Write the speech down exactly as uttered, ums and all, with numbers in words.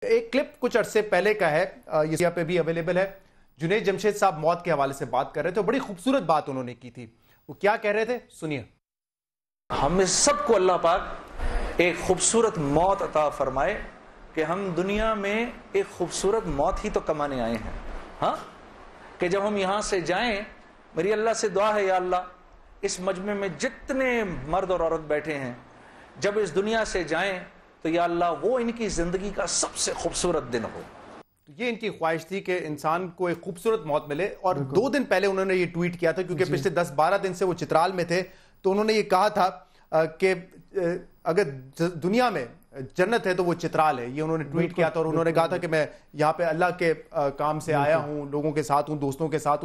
एक क्लिप कुछ अरसे पहले का है, ये यहाँ पे भी अवेलेबल है। जुनैद जमशेद साहब मौत के हवाले से बात कर रहे थे, बड़ी खूबसूरत बात उन्होंने की थी। वो क्या कह रहे थे, सुनिए। हमें सबको अल्लाह पाक एक खूबसूरत मौत अता फरमाए कि हम दुनिया में एक खूबसूरत मौत ही तो कमाने आए हैं। हाँ, कि जब हम यहाँ से जाएं, मेरी अल्लाह से दुआ है, या अल्लाह इस मजमे में जितने मर्द और औरत बैठे हैं, जब इस दुनिया से जाएं तो या अल्लाह वो इनकी जिंदगी का सबसे खूबसूरत दिन हो। ये इनकी ख्वाहिश थी कि इंसान को एक खूबसूरत मौत मिले। और दो दिन पहले उन्होंने ये ट्वीट किया था, क्योंकि पिछले दस बारह दिन से वो चित्राल में थे, तो उन्होंने ये कहा था कि अगर दुनिया में जन्नत है तो वो चित्राल है। ये उन्होंने ट्वीट किया था और उन्होंने कहा था कि मैं यहाँ पे अल्लाह के काम से आया हूँ, लोगों के साथ हूँ, दोस्तों के साथ हूँ।